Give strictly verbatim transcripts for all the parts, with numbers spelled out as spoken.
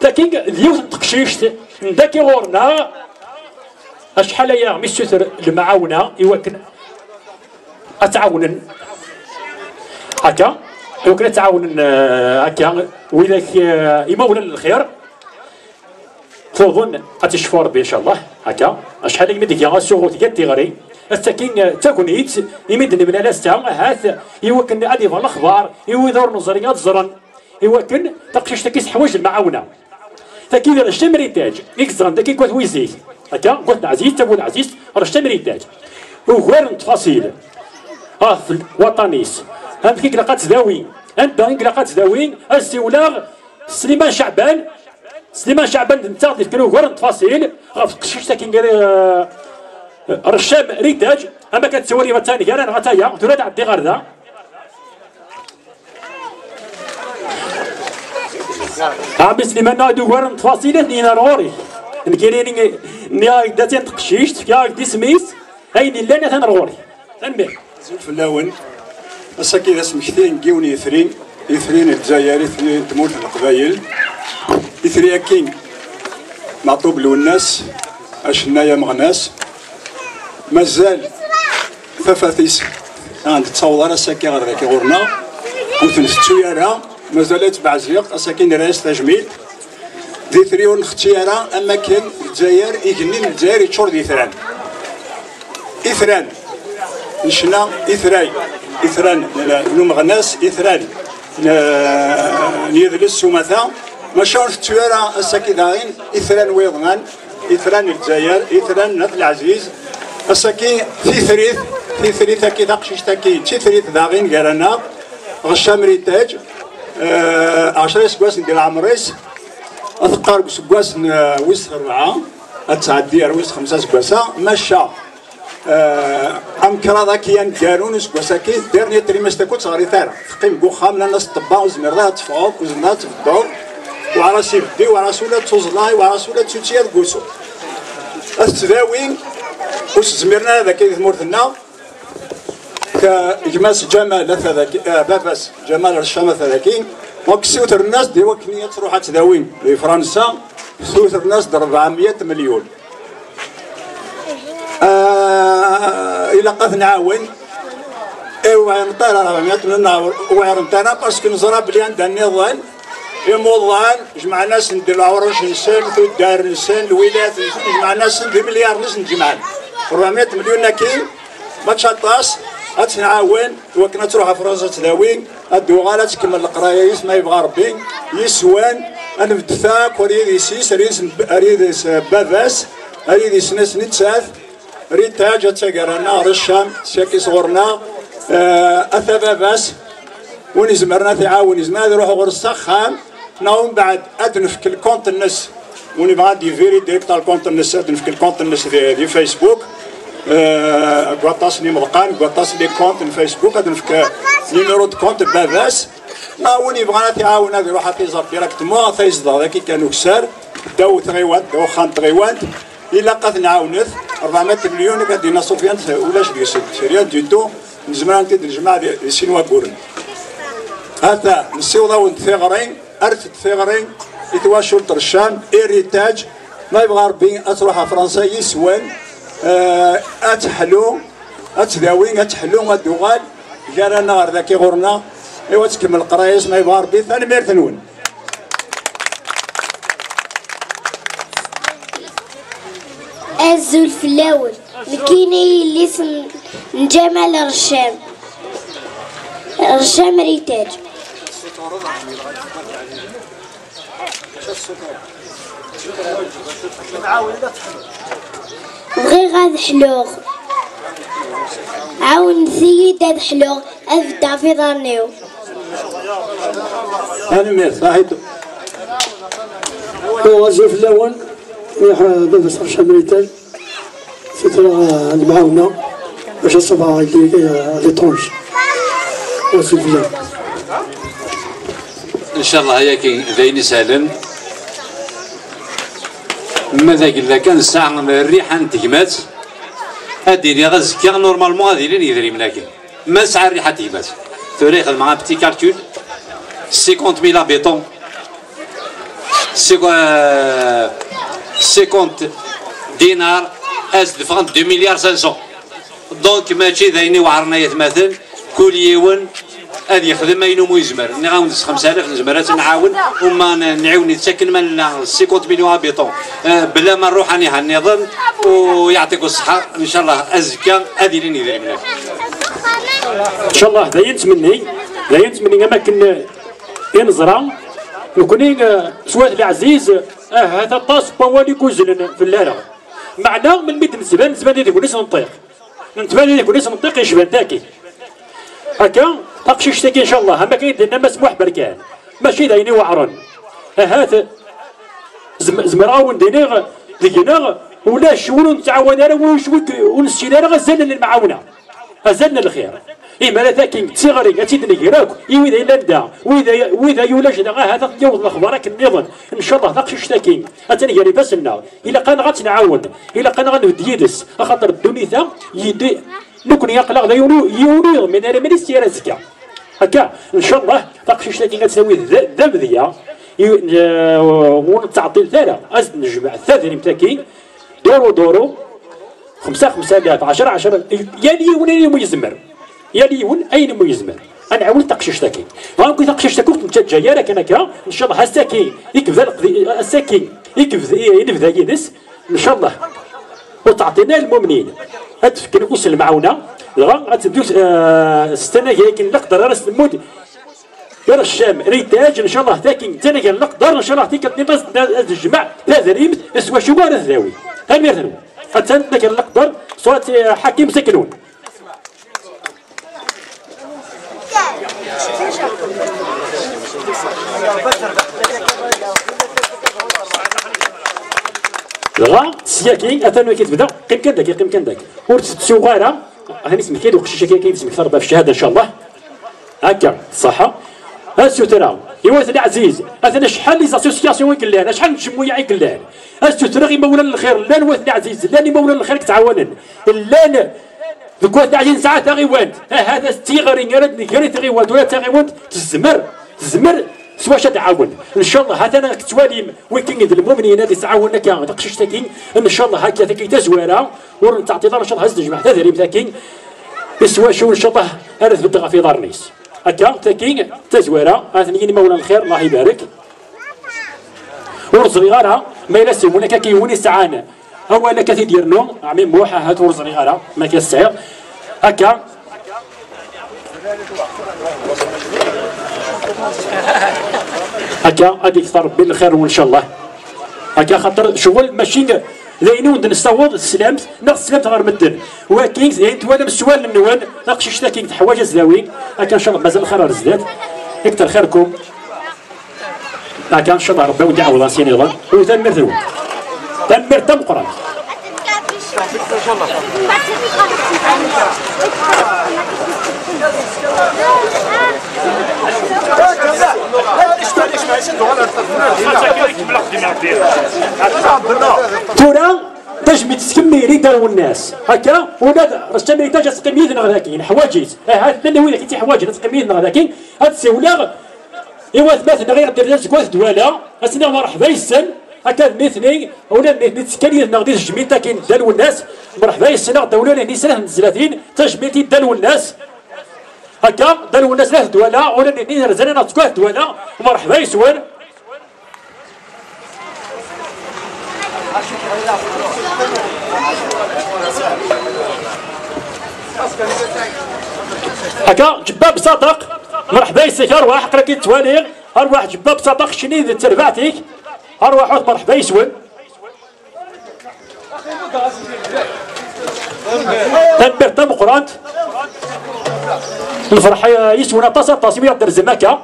لكن ديوث التقشيش نداكي غورنا اشحال يا ميسوثر المعاونه يوكن اتعاونن هكا يمكن تعاون هكا وإذا يمولا الخير تظن غتشفوا ربي ان شاء الله هكا شحال يمد كي غاسوغوت كاع تيغري الساكين تاكونيت يمد من لاستا هاث يوكن غادي يظهر الاخبار يدور نظريات زرن يوكن تقشيش تكيس حوايج المعاونه فكي راه الشمريتاج اكزران داكي كوت ويزيت هكا قلت عزيز تابو العزيز راه الشمريتاج وغير التفاصيل اه في الوطنيس هاد كيك لقات تداوي انت لقات تداوي السيولاغ سليمان شعبان سليمان شعبان انت غادي تكلو غير التفاصيل غتقشيش كي ندير رشام ريتاج اما كتسوري مثلا كاع انا غتايا تراد عندي غرده عم سليمان نادو غير التفاصيل اثنين روري نكيريني نيا داتي تقشيش يا دي سميس اين الا انا تنروري تنبه زول فلاون الساكي اسم كثير كيوني يثرين يثرين الجزائر يثرين تموت القبايل يثري كين معطوب له الناس اشنايا مغناس مازال ففاتيس عند تصور الساكي غير ذاك غورنا وتنفتو يارا مازال يتبع زيق الساكن راس تجميل دي ثريون اختيارا اما كان الجزائر يجنين الجزائر يتشور دي ثران اثران نشنا اثراي اثران نوم غناس اثران نيذلس ومثا ما شاونش تيارا الساكي داين اثران ويضمان اثران الجزائر اثران نثل العزيز الساكي في ثريث في ثريث اكيد اقشيش تاكي تي ثريث داغين قالنا غشام ريتاج عشرة سكواس ندير عمريس اثقار سكواس ويس أربعة اتعدي ويس خمسة سكواسا ماشا ام كرادا كيان كارون سكواسا كي ديرني تريمستر كنت صغير ثار قيم كو خامنا الناس طبا وزمرها تفوق وزمرها تفضل وعراسي بدي وعراسولا توزلاي وعراسولا تشوتيا كوسو التداوين واش زمرنا هذا كي مورثنا كجماس جمال هذاك باباس جمال الشام هذاكين وكسوتر الناس دي وكنيه تروح تداوين لفرنسا سوتر الناس د أربعمية مليون آه الى قد نعاون ايوا نطير أربعمية مليون ويرنتنا باسكو نزرا بلي عندها النظام يموضان جمع ناس ندير العورش نسان الدار نسان الولايات جمع ناس ندير مليار ناس نجمعن أربعمية مليون كاين ما تشطاس غتنعاون وكنا تروح فرنسا تداوين الدوغاله تكمل القرايه يسمى يبغى ربي يسوان انا بدثاك وريد يسيس ريد بافاس ريد يسنس نتساث ريد تاج تاقرنا رشام ساكي صغرنا اثا بافاس ونزمرنا تعاون زمان نروح غير السخام ناوم بعد ادنفك الكونت الناس ونبغى ديفيري ديريكت على الكونت الناس ادنفك الكونت الناس دي فيسبوك كواطاس لي ملقان كواطاس لي كونت الفيسبوك هذا نفك نيميرو دو كونت بافاس ما وني بغانا تعاون هذا يروح تيزار ديراكتومون تيزدار هذاك كانوا كسار داو تغيوان داو خان تغيوان الا قد نعاونت أربعمية مليون كدينا سفيان ولاش ديال ريال دي تو نزمان انت الجماعه ديال السينوا كورن هذا نسيو ثغرين ارث ثغرين يتواشوا الشام اريتاج ما يبغى ربي تروح فرنسا يسوان اتحلو اتداوين اتحلو غدوغال جانا نهار ذاك غورنا ايوا تكمل القرايس ما يبغى ربي ثاني مير ثنون ازو الفلاول لكيني اللي اسم جمال رشام رشام ريتاج بغي غاد حلوغ عاون سيد هاد حلوغ افدا في ظنيو انا مير صاحب هو زوف الاول بابا رشام ريتاج سترى المعاونه باش الصباح لي طونج وزوف الاول ان شاء الله هياكي ذاين سالم ماذا قلنا كان الساعة الريحة تجمات هاديني غزكي نورمالمون هادي لين يدري مناكي ما ساعة الريحة تجمات ثوري يخدم مع بتي كالكول خمسين ميل ابيتون cinquante دينار أزد فرنك دو مليار خمسمية. دونك ماشي ذايني وعرنا يتمثل كل يوم هذا يخدم ما ينوم يزمر نعاون خمسة آلاف نزمرات نعاون وما نعاون يتسكن من خمسين مليون هابيطون بلا ما نروح عليها النظام ويعطيكم الصحة إن شاء الله أزكى هذه اللي ندير منها إن شاء الله لا ينتمني لا ينتمني أماكن ينزرع يكونين سواد العزيز هذا طاس بوالي كوزلن في اللارة معنا من ميت نسبان نسبان هذيك وليس نطيق نتبان هذيك وليس نطيق يشبان تاكي هكا تقشيش تاكي ان شاء الله اما كاين لنا مسموح بركان ماشي دايني وعرن هذا زمراون دينيغ دينيغ ولا شونو نتعاون انا وشوك ونسينا انا غزلنا المعاونه غزلنا الخير إما لا ذاكين تيغري أتيدني راك وإذا إلا ندا وإذا وإذا يولاش هذا يوض الأخبار كنظن إن شاء الله ذاك شتاكين أتاني قال بس لنا إلا كان غتنعاون إلا كان غنبد يدس خاطر الدنيا يدي نكون يقلق ذا يونو يونو من أنا ماني سير زكا هكا إن شاء الله ذاك شتاكين غتساوي ذنب ذيا ونتعطي ثلاثة أزد نجمع ثلاثة متاكين دورو دورو خمسة خمسة آلاف عشرة عشرة يعني ولا يزمر يا ليون اين مو يزمر انا عاود تقشش تاكي غنقول تقشش تاكو انت جايه لك انا كا ان شاء الله هساكي يكفى الساكي يكفى ينفذ يدس ان شاء الله وتعطينا المؤمنين هتفكر نقص المعونه غتدوز استنى يمكن نقدر راس المود يا الشام ريتاج ان شاء الله تاكي تاني نقدر ان شاء الله تيك الجماع ثلاثه ريمت اسوا شو بار الذاوي هل مثلا حتى نقدر صوت حكيم سكنون غا سياكي اثنو كيتبدا قيم كان داك قيم كان داك ورت صغيره هاني سميت كاين وقشيشه كاين كيتسمى اكثر بالشهاده ان شاء الله هكا الصحه السوترا يوث العزيز اثنا شحال لي زاسوسياسيون قلان شحال الجمعيه قلان السوترا غير مولا الخير لا نوث العزيز لا مولا الخير تعاونن لا ذوك واحد عشرين ساعه تغيوان هذا ستيغري غير غير تغيوان ولا تغيوان تزمر تزمر سوا تعاون ان شاء الله هذا انا كتواليم ويكينغ المؤمنين اللي تعاوننا كاع تقشش تاكين ان شاء الله هكا تاكي تزواره ورنتعطي دار ان شاء الله هز جمع تذريم تاكين يسوا شو ان شاء الله انا ثبت في دار نيس هكا تاكين تزواره اثنين مولا الخير الله يبارك ورزري غارها ما يلسم ولا كيوني سعانه اولا كثير ديرنو عمي موحى هات ورزري غارها ما كيستعير هكا هكا غادي يكثر ربي الخير وان شاء الله هكا خاطر شغل ماشي لاينو نستوض السلام ناقص السلام غير مدن ولكن زين توالم السؤال النوان ناقش شتاكي حوايج الزاوي هكا ان شاء الله مازال الخير رزدات يكثر خيركم هكا ان شاء الله ربي ودي عوض سيني غا وتنمر ذو تنمر تم قران تورا تجمي تسكمي داروا الناس هكا ولا رشتمي تاج تسقمي لنا غداكين حواجز هاد اللي ولا كيتي حواجز تسقمي لنا غداكين هاد السولا ايوا ثبات غير دير كواس دواله اسنا مرحبا يسن هكا مثني ولا نتسكري نغدي الجميل تاكين دالو الناس مرحبا يسن دولة لهني سنه ثلاثين تجميتي دالو الناس هكا دالو الناس ثلاث دواله ولا نهني رزانا تكوات دواله مرحبا يسوان هكا جباب صادق مرحبا يسيك ارواح قرا كي توالي ارواح جباب صادق شني ذي تربعتك ارواح مرحبا يسون تنبر تم قرانت الفرحه يسون طاسه طاسميه در زماكه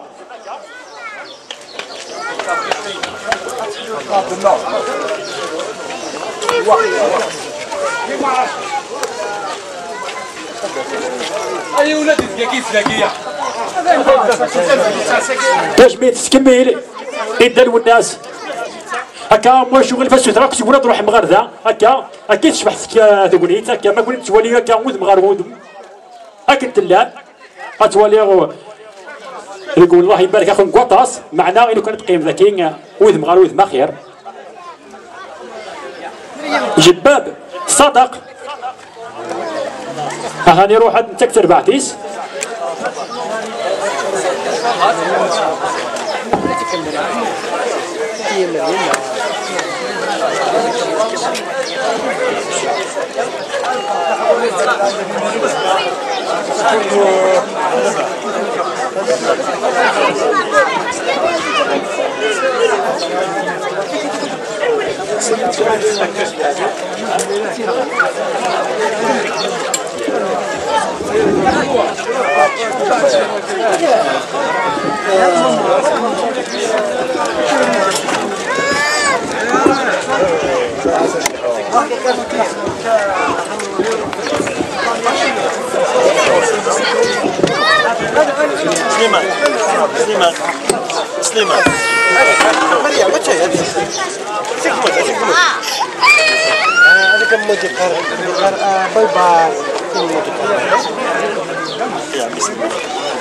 اي ولادي تلاقي تلاقيها تجميل تكمل يدلو الناس هكا مو شغل فاش تراك تقول تروح مغرده هكا هكا تشبح تقولي هكا ما قلت تولي هكا مود مغرود هكا تلعب غتولي يقول الله يبارك اخو قطاس معنا انه كانت قيم ذكي وذ مغار وذ ما خير جباب صدق هاني روح عند تكتر بعتيس سليمان سليمان سليمان مريم وش هي هذه؟ تكمل تكمل هذا كم مودي قرر باي باي كم مودي قرر يا بسم الله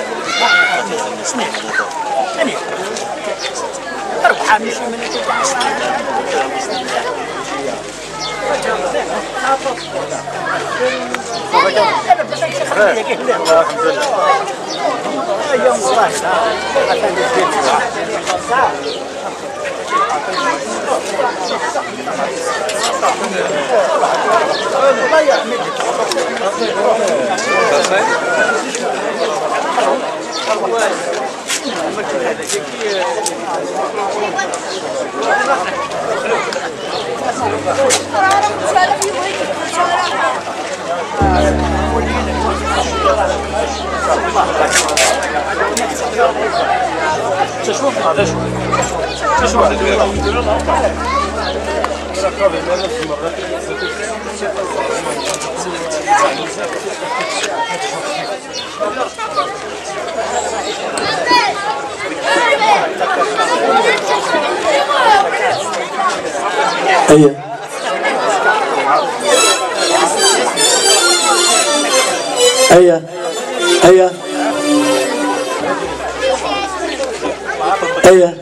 أربعة مش من تشوف هذا شو تشوف هيا هيا هيا هيا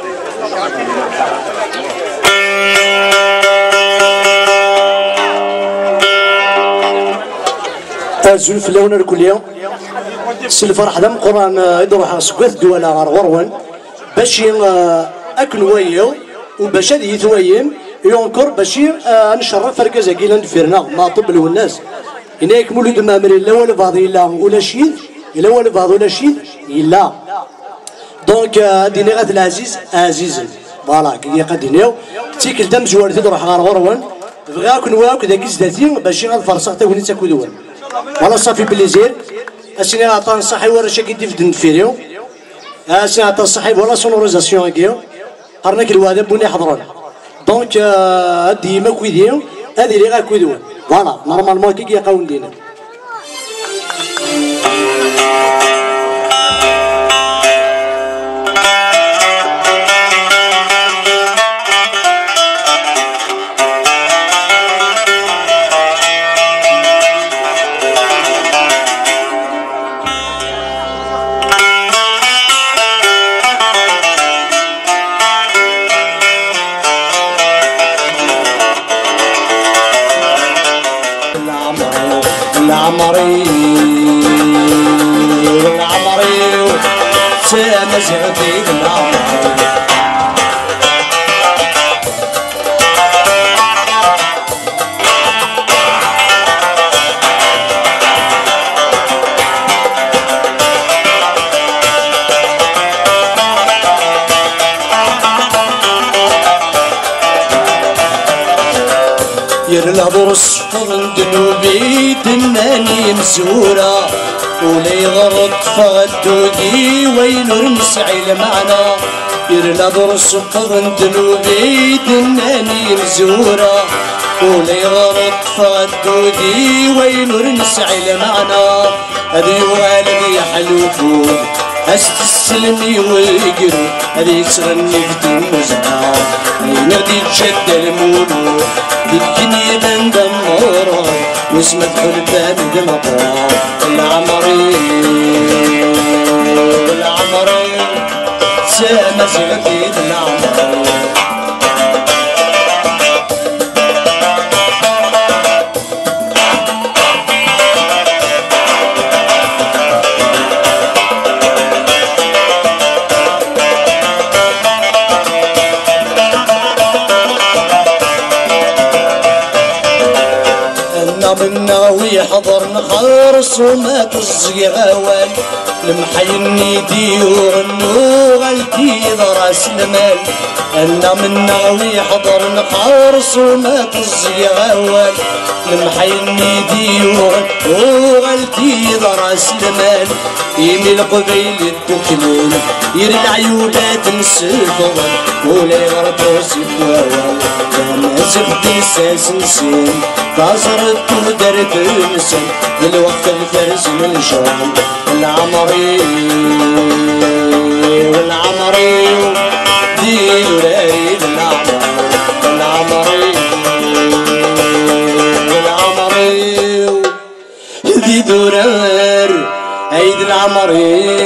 تازول في اللون كل يوم الفرح هذا مقران يروح سكوث دولا غرغرون باش اكل وياو وباش هذه يتوين ينكر باش نشرف فركزه كيلا ندفرنا ما طبل والناس هناك مولود مامر الا ولا بعض الا ولا شيء الا ولا بعض ولا شيء الا دونك ديني غاد العزيز عزيز فوالا كي قدنيو تيكل تم جوار تروح غرغرون بغاك نواك داك زداتين باش غاد فرصه حتى وني تاكل دول فوالا صافي بليزير اسيني عطان صحي ورا شي كيدي في النفيريو اسيني عطان صحي ولا سونوريزاسيون كيو قرناك الواد بوني حضرون دونك ديما كويديو هذه اللي غا كويدون فوالا نورمالمون كي يقاون دينا العمري العمري سامزعتي العمري يرلا برص فضل دنوبي دناني مزورة ولي غرط فغدودي وين نسعي معنا يرلا برص فضل دنوبي دناني مزورة ولي غرط فغدودي وين نسعي معنا هذي والدي حلوفون هست السلمي ويقرو هذي تغني في المزعة نادي تشد المولود ديكني بندمورا واسمك حلبان دمطرا العمري العمري السما زغديد العمر منا ويحضر نخرص وما تزقي غوال المحيني ديور النوغلتي راس المال انا منا ويحضر نخرص وما تزقي غوال المحيني ديور النوغلتي راس المال يمي القبيل الدكنون يري العيوبات نسيطر ولا يغرطو سيبوال انا زبدي ساس نسين كسرت ودرت النسم الوقت الفرز من شام العمري والعمري دين وريد العمر العمري والعمري دي درار عيد العمري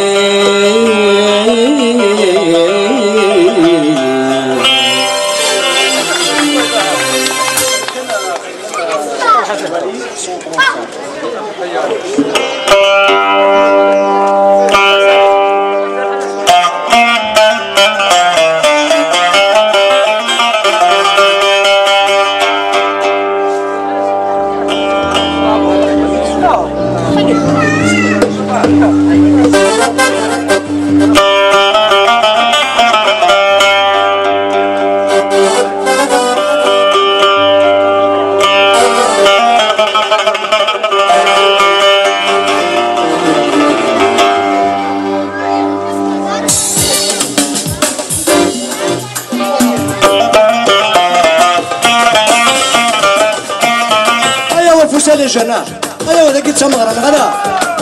فسال الجناح ايوا ذاك تمغرن غدا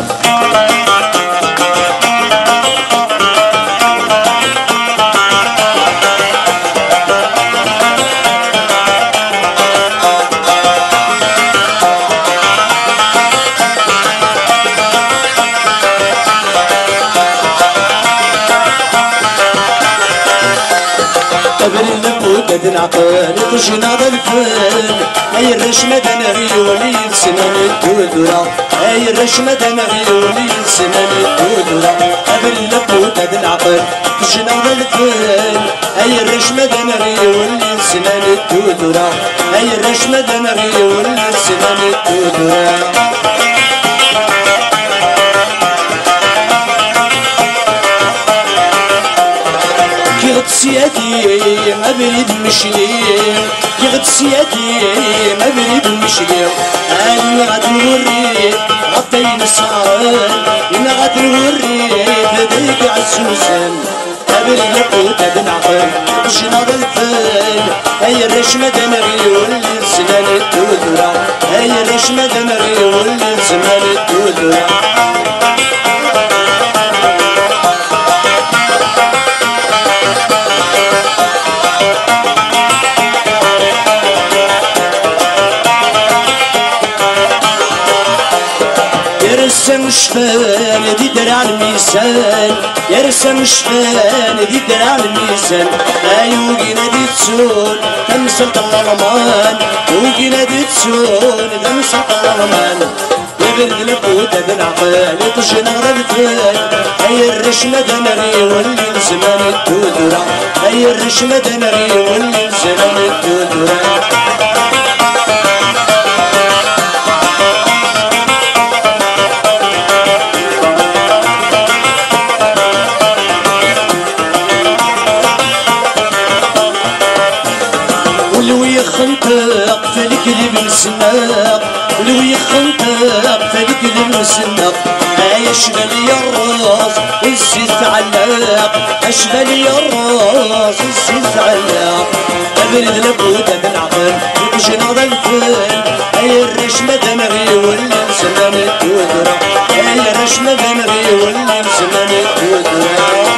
قد نعقل تجينا بالفن اي الرشمة نغيولي سنان الدودرة اي الرشمة نغيولي سنان الدودرة قبل لبوت قد نعقل تجينا بالفن اي الرشمة نغيولي سنان الدودرة اي الرشمة نغيولي سنان الدودرة يغد سيادي ما بريد مشلي يغد سيادي ما بريد مشلي أنا غاد نوري غطين السهران أنا غاد نوري لديك عزوزان قبل لقوت هاد نعقل جينا بالفن هاي الرشمة دماغي واللي زمان الدودرة هاي الرشمة دماغي واللي زمان الدودرة يرسم شفان دي درع الميزان يرسم شفان دي درع الميزان ايو جينا دي تسون تمسك الرمان وجينا دي تسون تمسك الرمان يبرد لبوت بالعقل يطجنا غربتين هاي الرشمة دمري واللي زمان الدودرة هاي الرشمة دمري واللي زمان الدودرة يخنطق في القلب مسناق ولو يخنطق في القلب مسناق اشبل يا الراس الزيت علاق اشبل يا الراس الزيت علاق ابرد لبوده بالعقل وجنا بالفن هاي الرشمه دمغي واللي مسلم الدودره هاي الرشمه دمغي واللي مسلم الدودره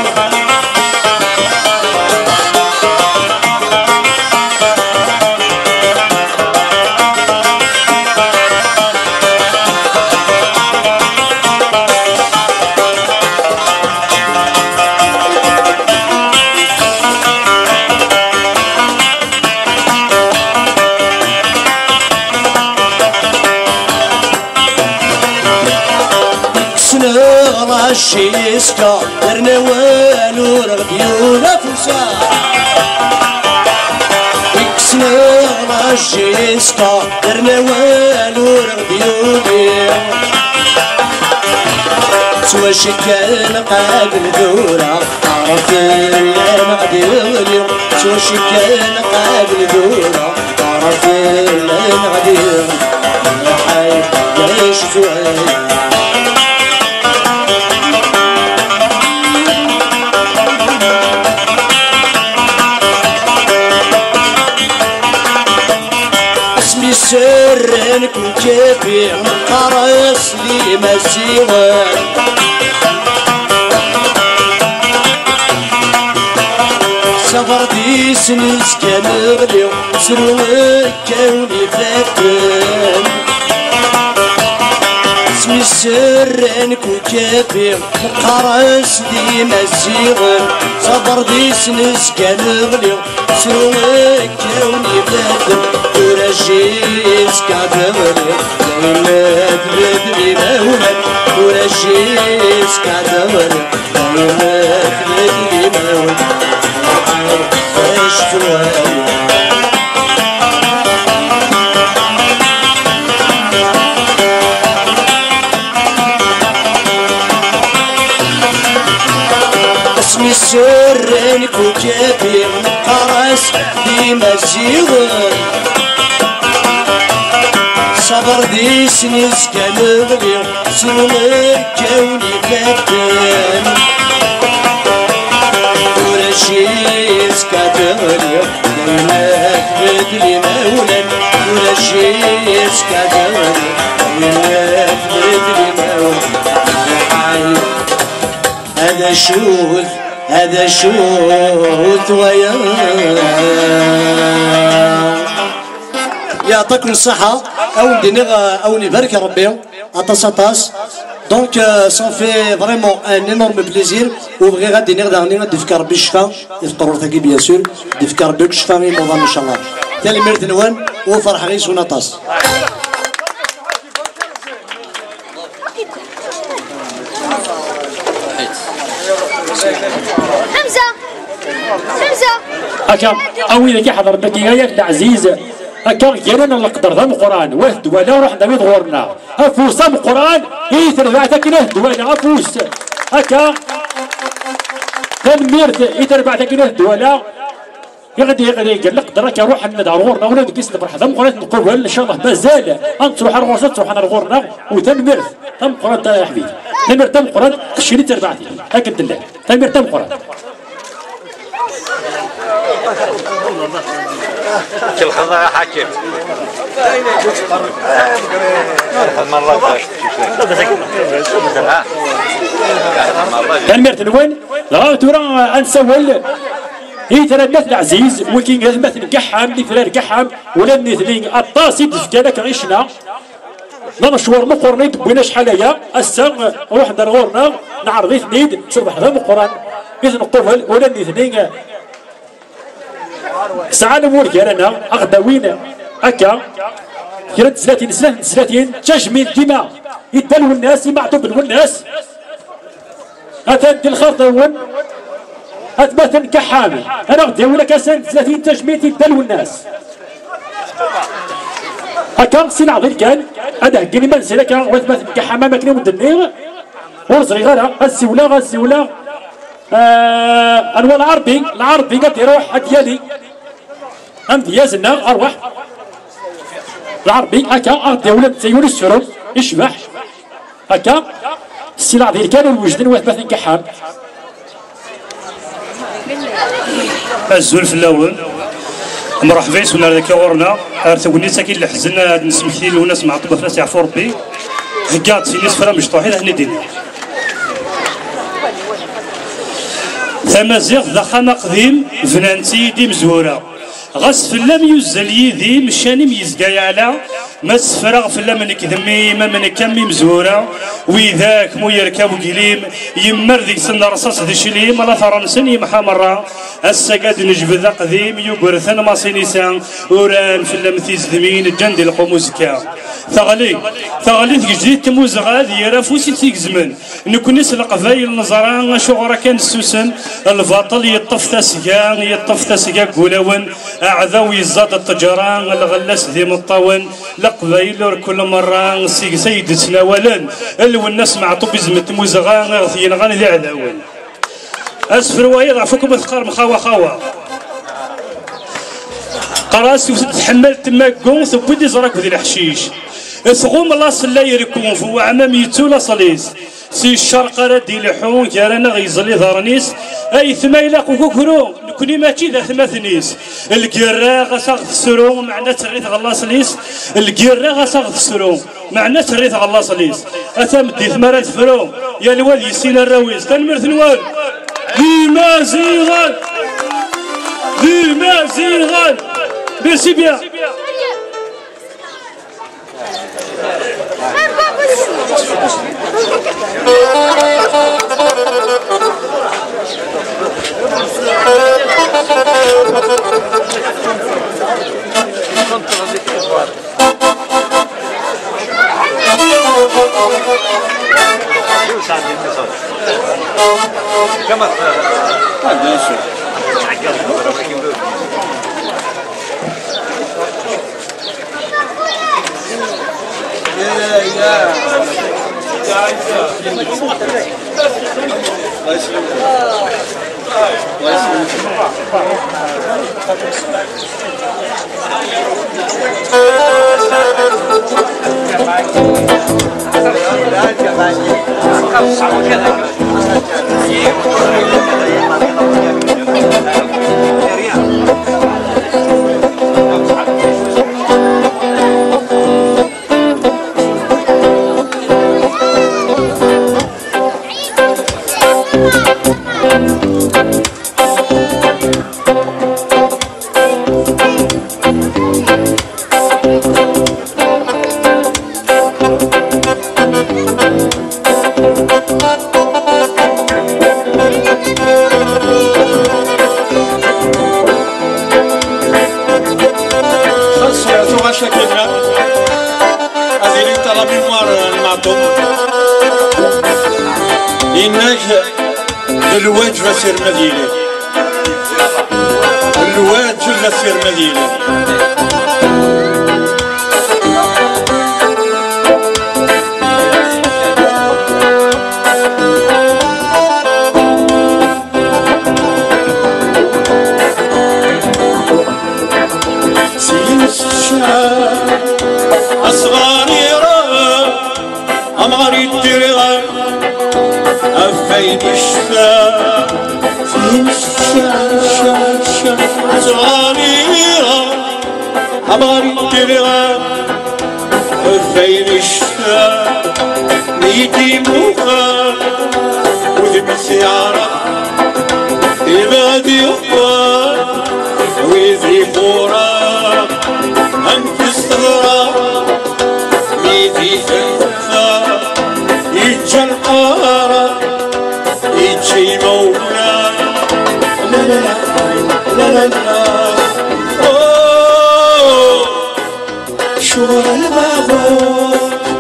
الشيسكا درنا والو رغديونا فوسا كسنا الشيسكا درنا والو رغديونا سوا شكال قابل ذورا عرف المغدير سوا شكال قابل ذورا عرف المغدير يا حي يعيش سؤال اسمي سر كل كيفي قرص لي مسيرك سفر دي سنس كنغلي سروك كوني فاتن اسمي السرن كوكافي قرص دي مزيغن سفر دي سنس كنغلي سروك كوني فاتن ورجيس كدغلي دايمات بدري مومن ورجيس كدغلي دايمات بدري مومن اسمي السرن كوكافي قرص دي مزيغن صبر دي سنس كنغلي سنوك كوني فاتن ورشيس كدغلي دايماك بدري مولا ورشيس كدغلي دايماك بدري مولا هذا شوث هذا شوث ويا يعطيكم الصحة أو ندير أو نبارك ربي أطاس أطاس دونك سون في فريمون ان انورم بليزير وبغي غادي نغدا غادي نفكر ربي الشفا يفطروا ثاكي بيان سور يفكر ربي الشفا ينوض ان شاء الله ثاني ميرت نوان وفرح غيس ونطاس حمزة حمزة هكا أوي ذاك حضر بكي غاية العزيز هكا كيرانا نقدر ذا القرآن واحد ولا روح نبيض غورنا أفوس ذا القرآن إيثر بعدك نهد ولا أفوس هكا تنميرت إيثر بعدك نهد ولا يغدي يغدي قال لك قدرك روح ندعو غورنا ولا نقيس نفرح ذا القرآن نقول إن شاء الله مازال أنت تروح الغرزة تروح على غورنا وتنميرت ذا القرآن يا حبيبي تنميرت ذا القرآن خشيني تربعتي هكا ندلع تنميرت ذا القرآن كل خضر حاكم تنميرت وين؟ لا ترى انسول هي ترى مثل عزيز ولكن مثل قحام اللي فرار قحام ولا مثلين الطاسي دفكانك عيشنا لا مشوار مقرنيد بوينا شحال هي السا روح ندير غورنا نعرض اثنين صبح هذا مقرن مثل الطفل ولا اثنين سعادة مورك أنا أغداوين هكا كرت ثلاثين سنة ثلاثين تجميل دماء يتبلو الناس يمعتوا بلو الناس أتى الخرطة ون أتبثن كحامي أنا غدي ولا كسن ثلاثين تجميل يتبلو الناس هكا سين عظيم كان هذا قال ما نسينا كان وثبت كحامة ما كنا مدنيغ ورصغيرة السولة السولة آه أنواع العربي العربي قد يروح ديالي أم ديازنا أروح العربي هكا أغدي ولد زيون السرور يشبح هكا السلع ذي كانوا الوجدين وثبت كحام الزول في الأول مرحبا سونا ذاك ورنا ارثوني ساكن الحزن نسمحتي له ناس معطوبه فلاس يعرفوا ربي هكا سي ناس فرا مشطوحين هنا دين ثمازيغ ذخامة قديم فنانتي دي مزورة غاس فلام يزل يدي مشاني ميزقاي على ما تسفرغ في منك ذمي ما منك كمي مزورة وذاك مو يركب قليم يمر ذيك سن رصاص ذي شليم لا فرنسن يمحى مرة السقاد نجبد قديم يقرثن مصينيسان وران في اللمثيز ذمين الجند القموزكا ثغلي ثغلي جديد تموز غادي يرى فوسي تيك زمن نكون نسلق ذايل نظران شغرة كان السوسن الباطل يطف تسقا يطف تسقا قولون أعذو يزاد التجران الغلاس ذي مطاون لقبايل كل مرة سيق سيد تناولا اللي الناس مع طب زمت موزغان غثين غان ذي عذاون أسفر ويضع فكم أثقار مخاوة خاوة قراسي وتحملت ماكون ثبودي زراك ذي الحشيش ثقوم الله صلى يركون فهو عمام يتولا صليس سي الشرق ردي لحون كارانا غيزلي ظهرنيس اي ثمايلا وكوكرو نكوني ماشي ذا ثماثنيس الكيرا غساغ السرو معنا تريث غلا صليس الكيرا غساغ السرو معنا تريث غلا صليس اثم دي ثمارات فرو يا الوالد يسين الراويز تنمرث الوال ديما زيغان ديما زيغان ميرسي بيان الواد فسير مدينة الواد فسير مدينة سينس الشعر أصغاري راه أمغاري الدرغة أفين الشفا فين الشفا صغيرة أماري الدرغة أفين الشفا نيتي موخا وذبي سيارة إبادي أخوة ويذي فورا أنفس ثغرة نيتي ثلثة يتجا الحارة يجي مولا لا لا لا لا لا اوه شور البابور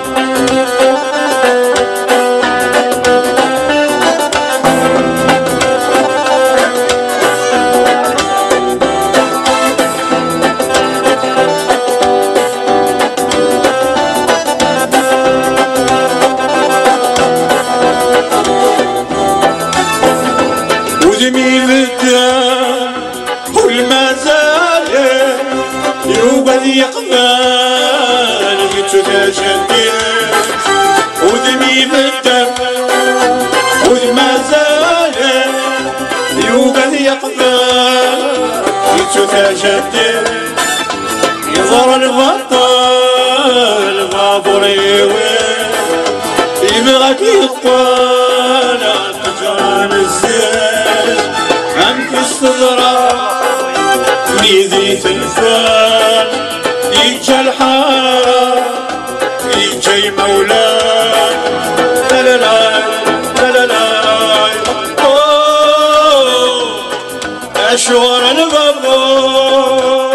ودمي بالدم كل ما زال يوبل يقبل يتجدد ودمي بالدم كل ما زال يوبل يقبل يتجدد يظهر البطل البابور يوين يبغاك يطلع تجران الزين أنفس ثغرة ميزي تنفال يجا الحارة يجي مولاي لا لا لا لا لا لا أشوار البابور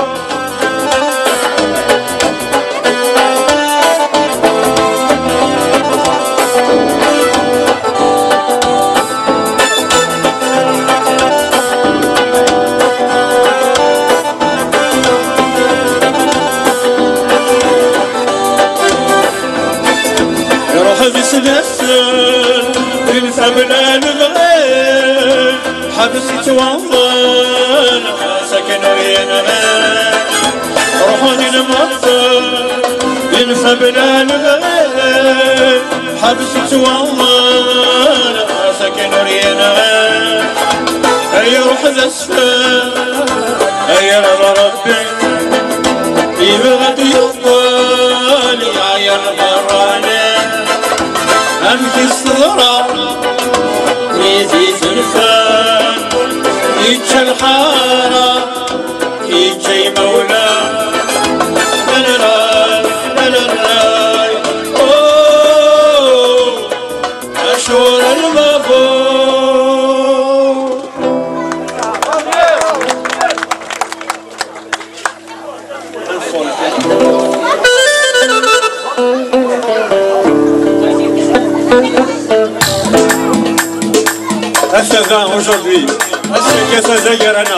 بسلسل الثمن الغير حبس توضل سكن وينغير روحوني المطر الثمن الغير حبس توضل سكن وينغير اي روح الاسفل اي رضا ربي يبغى يطول يا المراني أمشي الصغرى ميزي سلفان يجي الحارة يجي مولا لا لا لا لا لا أوه أشور البابور Assazan aujourd'hui, c'est que ça zagarana.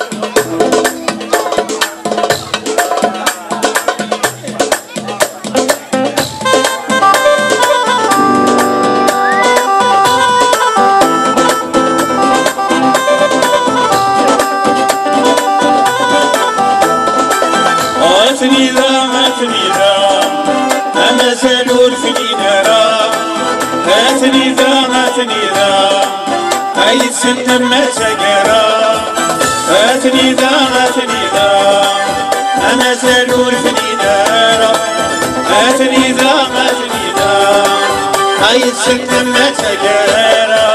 أثني ذا أثني ذا أما زالوا الفنينارا أثني ذا أثني ذا أي سنة ما تقرا أثني ذا أثني ذا أنا زالور فنينارا أثني ذا أثني ذا أي سنة ما تقرا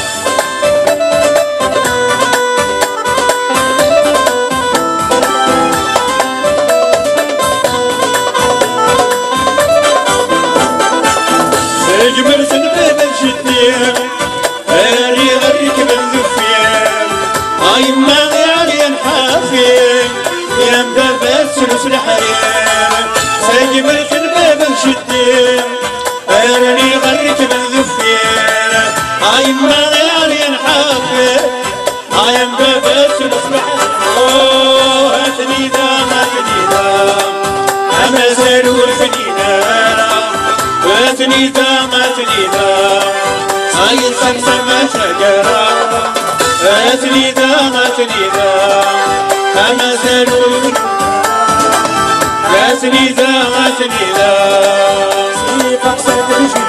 سجمر سنبه الشتير هاري غريك بالذفير هاي ما غير ينحافر يا مبابا سلس الحرير سجمر سنبه الشتير هاري غريك بالذفير هاي ما غير ينحافر هاي مبابا سلس الحرير هاتني ذا هاتني ذا أما زالوا الفنينارا هاتني ذا هاتني ذا هاي السمسمة شجرة هاتني ذا هاتني ذا أما زالون هاتني ذا هاتني ذا سيفك سيدي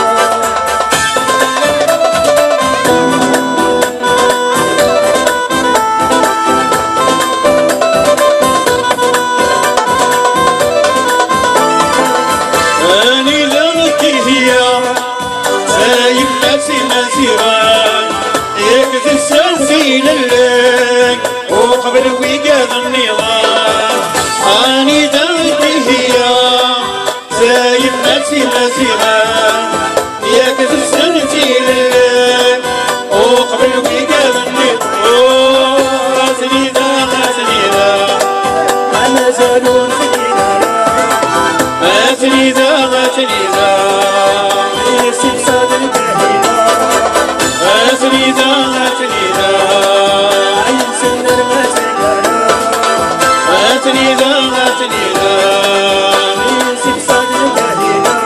لك وقبل وقاد النظام أني ذنبي هي زايد نفسي مسيرة ياك تسنتي لك وقبل وقاد النظام راسني ذا راسني ذا أنا زالون فينا راسني ذا راسني ذا يسيب صاد الكهينة راسني ذا راسني ذا هاتني ذا هاتني ذا يوسف صدر قهينا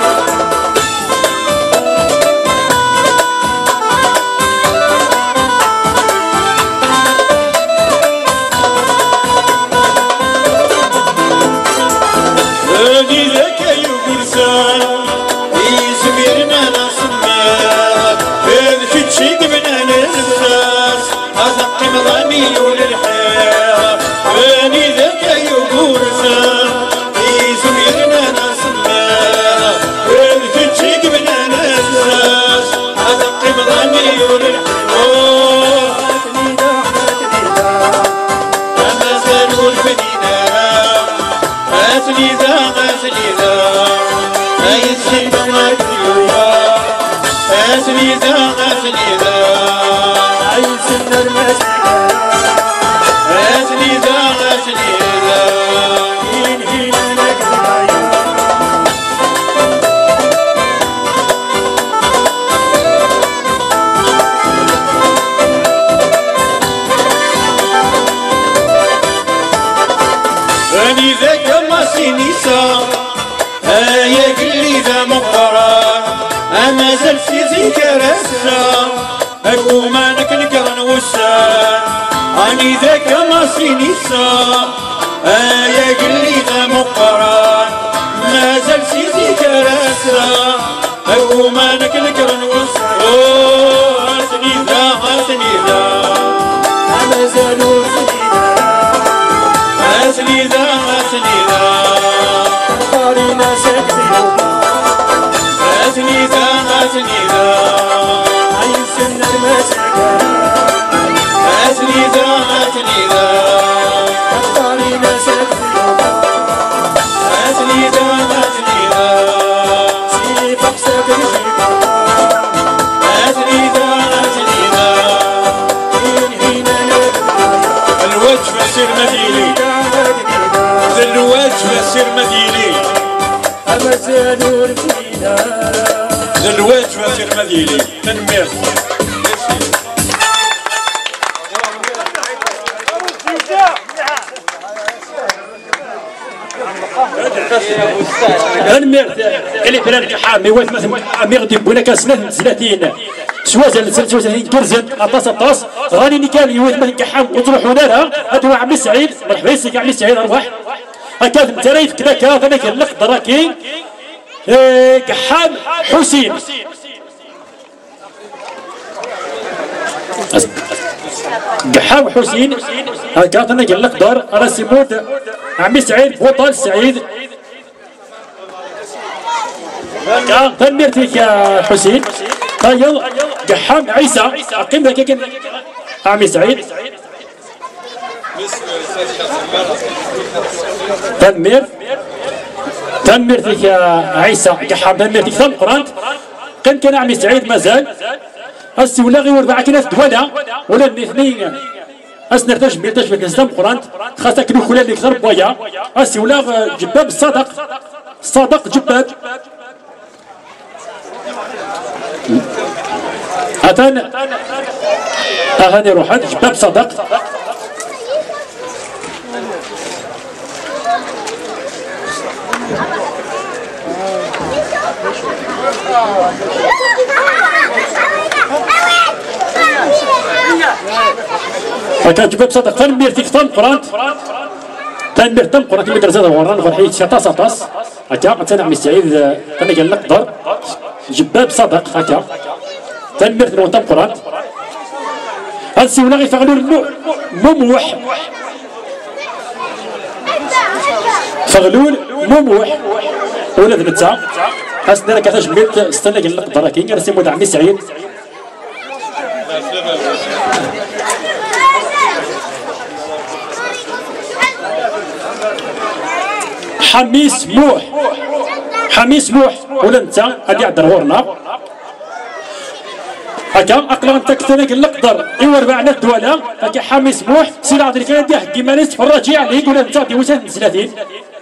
هادي لك يا قرصان يسميرنا نصمات هذا فتشي قبنا نلبس أثق مضامي وللحياة هاني ذاك يقول سام يسميرنا نصمات هذا فتشي قبنا نلبس أثق مضامي وللحياة هاتني ذا هاتني ذا أما زالوا الفنينة هاتني ذا هاتني ذا أسني ذا أسني ذا عيس النرمس أسني ذا أسني ذا هين هين أني ذاك ما سينيسا هيا قلي ذا مقرا أما زل سيزي كرسا أكو ما نكنكر نوسا أني ذاك ما سينيسا هيا قلي ذا مقرا ما زل سيزي كرسا أكو ما نكنكر نوسا أوه أسني ذا أسني ذا أما زلو أسني ذا أسني ذا قارنا سكتي أسني ذا أسني ذا عيس النرمسكة أسني ذا أسني ذا قارنا سكتي أسني ذا أسني ذا سيفك سكتي أسني ذا أسني ذا حين حين الوجه سر مديني الوجه سر مديني أمازالور فينا الوجه سر مديني تنمير تنمير اللي فلان حامي واث مثلا حامي غادي يبونا كاسنة ثلاثين سوازل ثلاثين كرزن أطاس أطاس غادي نكال يواث مثلا كحام وتروحوا لها هذا عمي سعيد مرحبا يسك عمي سعيد أرواح هكذا متريف كذا كذا ذاك اللقطة راكي كحام حسين كحام حسين هكذا ذاك اللقطة راسي مود عمي سعيد بطل سعيد كان تنمير فيك يا حسين طيب كحام عيسى أقيم لك عمي سعيد تنمير تنمير فيك يا عيسى كحام تنمير فيك ثم قرانت كان كان عمي سعيد مازال هسي ولا غير وربع كناس دولا ولا الاثنين اسنا تشبه تشبه كنسام قرانت خاصك لو كلا اللي كثر بويا هسي ولا جباب الصدق صدق جباب هاتان هاني روحات جباب صدق هكا جباب صدق تنمير تيك تم قرانت تنمير تم قرانت اللي درزا وران فرحيت شطاس طاس هكا مثلا عمي سعيد انا قال لك ضرب جباب صدق هكا تنمير تم قرانت هالسي ولا غيفغلول مموح فغلول مموح ولد نتا حسنا لك هذا جميت استنى قال لك دراكين راسي مود عمي سعيد حميس موح حميس موح ولا انت غادي يعذر ورنا هكا اقلا انت كثر قال لك قدر ايوا ربعنا الدوله هكا حميس موح سير عاد كان يديه كيما ناس تفرجي عليك ولا انت غادي وسط ثلاثين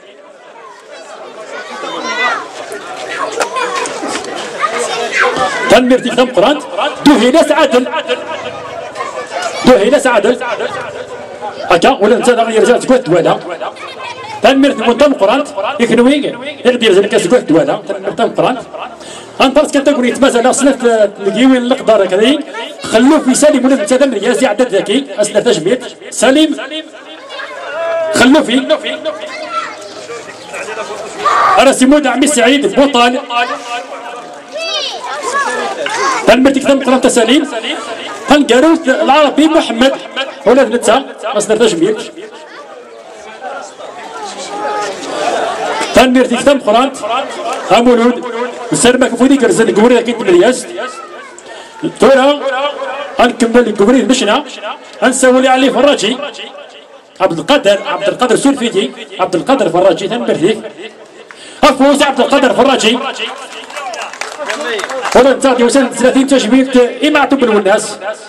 تنمير تيك تم قرانت دوهيناس عادل دوهيناس عادل هكا ولا انت غير رجعت تقول الدوله تنمير تم قرانت يكنوي يدير زي كاس تقول الدوله تنمير تم قرانت انطرت كتقول يتمازل صنف الكيوين القدر كذا خلوه في سالم ولا انت دم رياضي عدد ذكي اسنا تجميد سليم خلوه في راسي مود عمي سعيد بطل تنمير تم قرانت سليم تنقروت العربي محمد ولاد نتا اسنا تجميد تنمير تم قرانت همولود مسلمك فودي كرزن الجمهورية كنت ملياس تورا هنكمل الجمهورية مشنا هنسوي عليه فراجي عبد القادر عبد القادر سولفيدي عبد القادر فراجي تنمير فيك أفوز عبد القادر فراجي ولا نتاعتي وسنة ثلاثين تجميل إما عطوب الناس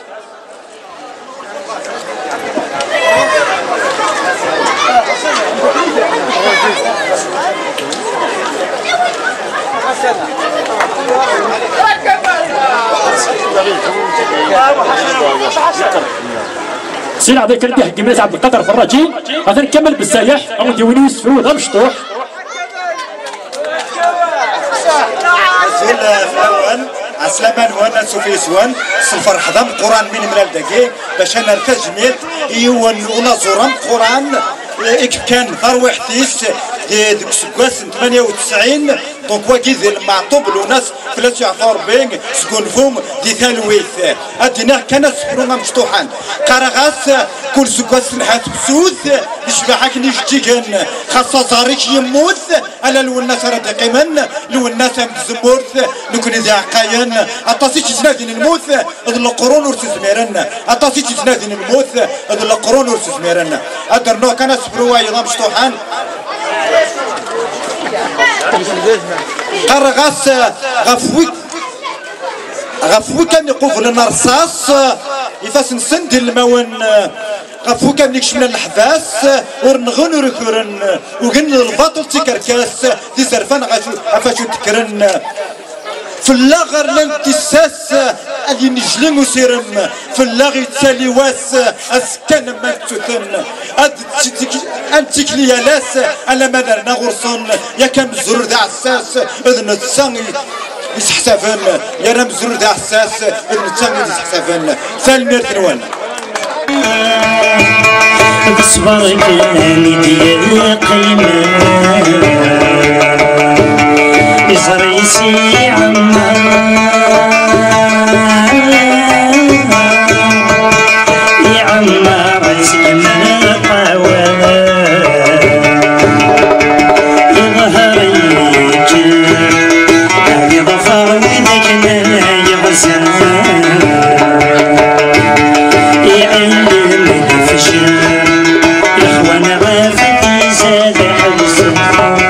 سير هذاك اللي حق الناس عبد القادر فراجي غادي نكمل بالسايح او ديوني يوسفوا هذا مشطوح في الاول عسلامان وانا سوفي سوان صفر حضام قران من ملال دقي باش انا التجميل ايوا ونازورم قران كان ثروح ثيس ديك سكواس ثمانية وتسعين دونك واكي ذي المعطوب الناس ثلاثة عفار بين سكون فوم دي ثالويث ادينا كان سفرونا مفتوحان قرغاس كل سكواس نحات بسوث يشبحك نيجتيكن خاصة زاريك يموت على لو الناس راه قيمن لو الناس مزمورث نكون ذي عقاين اطاسي تنادي الموت ذل القرون ورتزميرن اطاسي تنادي الموت ذل القرون ورتزميرن ادرنا كان سفروا ايضا مفتوحان قرغاس غفوك غفوك كان يقوف لنا رصاص يفاس نسند المون غفوك كان يكشمنا الحباس ورنغن وركورن وقن الباطل تكركاس دي زرفان غفاشو تكرن في اللاغر لانتساس اللي نجلن وسيرم في اللاغي تالي واس اسكان ما تثن انتك لي لاس على مدارنا غرصون يا كم زرور ذا عساس اذن تساني يسحسافن يا رم زرور ذا عساس اذن تساني يسحسافن سالمير تنوان بصبر كلامي ديالي قيمة يزريسي عمار يا عمار سكنا قوار يظهريك هذي ظفر وذكنا يغزان يعلم الفشل اخوانا غافتي زاد حوسن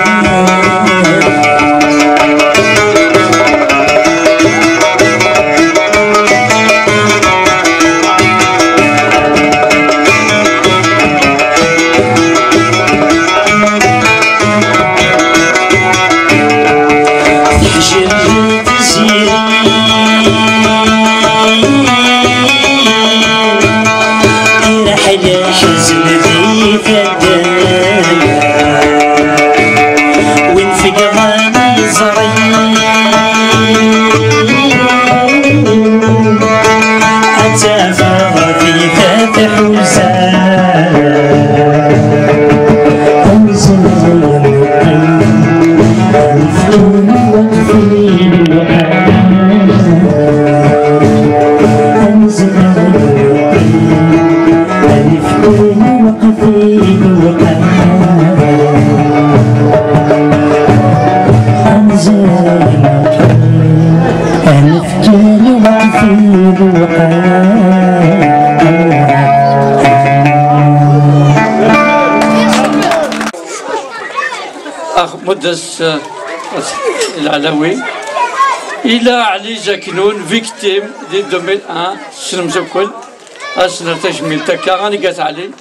أخ مدس العلوي إلى علي جاكنون فيكتيم دي ألفين وواحد سلم زوكل أسنر تجميل تكا غاني قات علي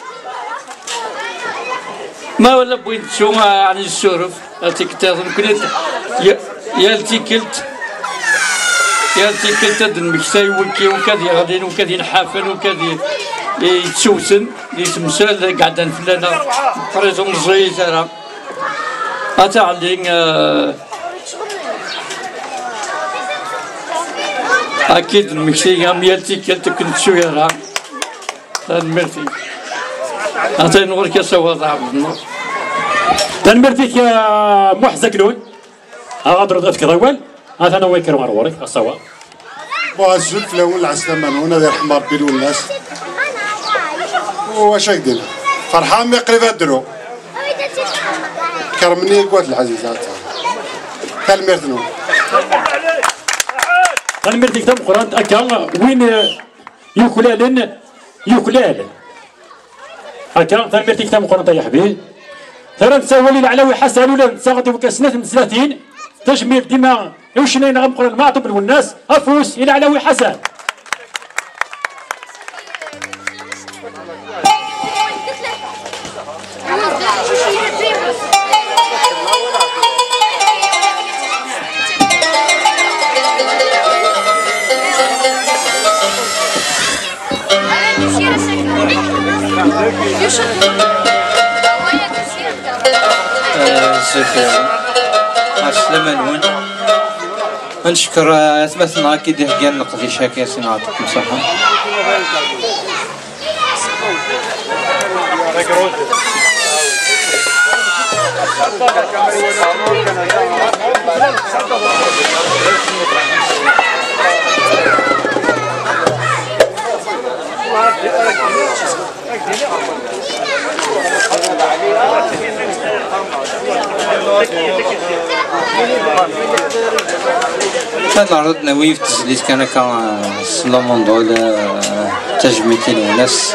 ما ولا بوين تشو عن السورف التيكتاظن كنت يالتيكلت يالتيكلت هاد المكساي وكي وكادي غاديين وكادي نحافن وكادي يتسوسن يتمثال قاعدين فلانا فريزون زي ترى أتعلم أكيد المكسية ميالتي كنت كنت شوية راه تنمرتي أتى نورك يا سواد عبد النور تنمرتيك يا محزك لون أغادر ذاتك الأول هذا أنا وين كرمار ورك السوا وأزول فلون العسلمان هنا ذي حمار بيلو الناس واش أقدر فرحان يقرب الدرو كرمني قوات العزيزات كلمتنا كلمتك تم قران اكا وين يوكلالن يوكلال هكا كلمتك تم قران يا حبيبي ترى نسولي العلوي حسن ولا نساغدي وكسنه ثلاثين تجميل ديما يوشنين غنقول المعطب والناس افوس الى علوي حسن. السلامة نون نشكر ثبتنا كي ديال نقضي شاكي صناعتكم صحة. كان عرضنا ويف تسليت كان كان سلامون دول تجميتين وناس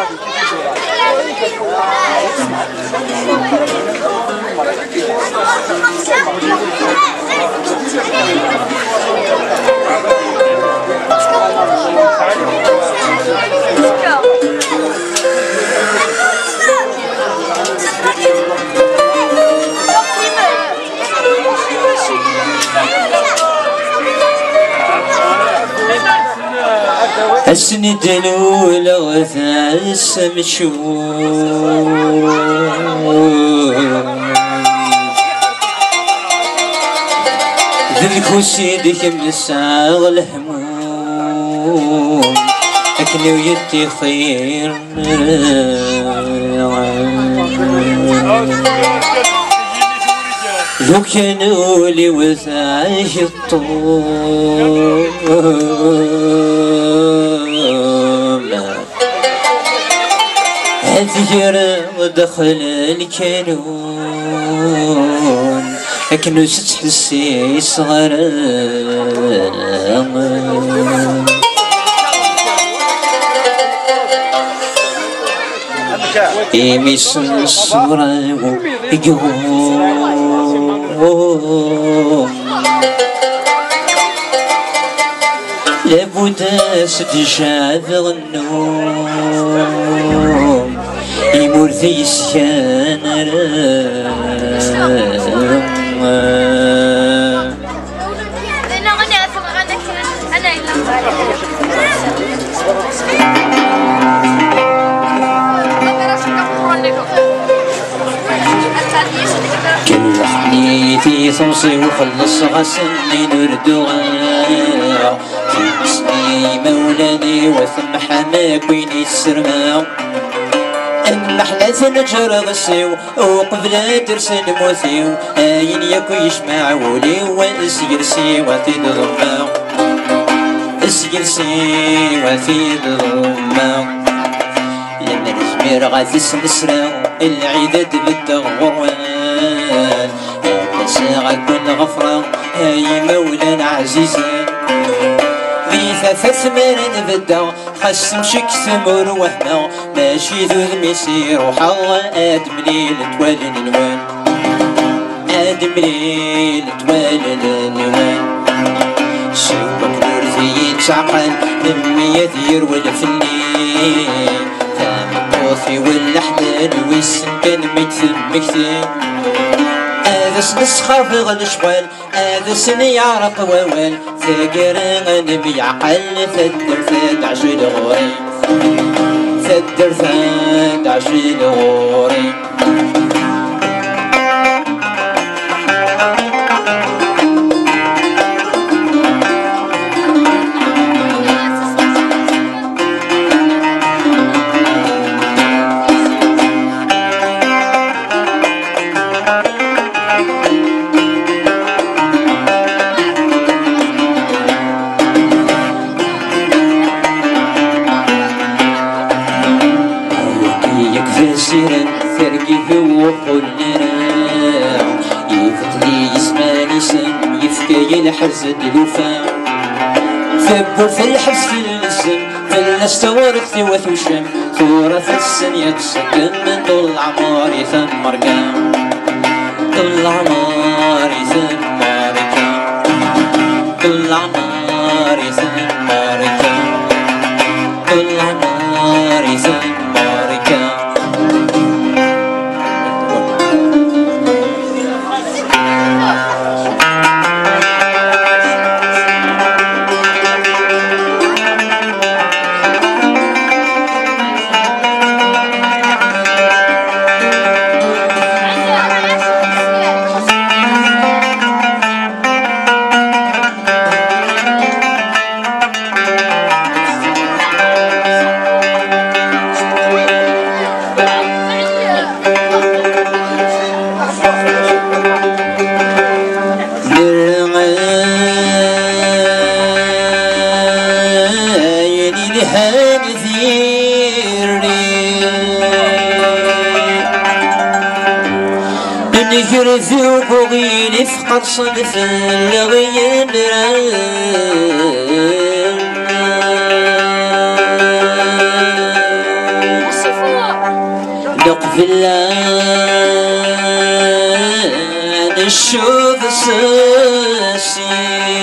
السند الأولى وثالث مشهور ذلك سيدك مساغ الهموم أكنو يدي خير لو كانوا لي وثاش الطوم هذير ودخل الكانون أكنو ستحسي صغر إيميس الصورة يقوم لابد ستشاذ النوم يمر في السكان في صوصي وخلص غسني نردو في اسمي مولاني وثم حماك ويني السرما المحلة نجر غسيو وقبل درس موثيو اين ياكو يجمع ولي واسيرسي وثيد ضماو اسيرسي وثيد ضماو لما نجمير غاثس نسراو العدد بالتغروان ساعة كل غفرة هاي مولانا عزيزة ذي ثلاث ثمان بدا خاص مشيك ثمر وحنا ماشي ذو المسير وحوا آدم ليل توالن الوان آدم ليل توالن الوان شوك نور ذي تعقل لمي يثير والفنين ثام الطوفي والأحلال والسنكن مكثم مكثم هذا سنسخر في غد شوال هذا سنيارق ووال ثقر غنبي عقل ثدر ثد عشي لغوري ثدر ثد عشي لغوري حرز الوفا ثبوا في الحبس في اللسن في الناس ورثي وثوشم ثورة في السنية تسكن من طول عماري ثم رقام طول عماري ثم رقام ذوق وغيلي فقر صدف اللغي نقفل نشوف الساسي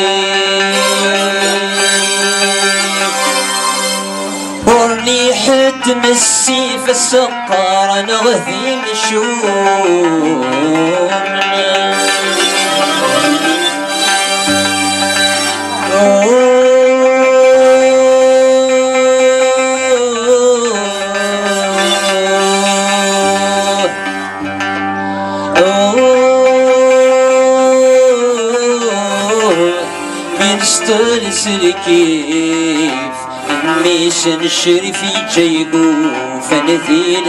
ورني حد مسي في السقار نغذي نشوف كيف ميش نشري في جيبو فنثيل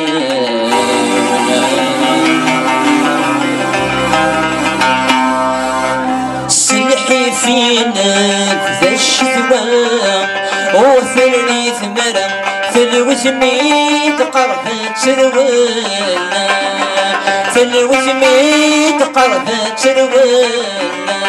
ما سلحي فينا ذا الشتوى وثلني ثمرة ثلوثميت قرفة ترولا ثلوثميت قرفة ترولا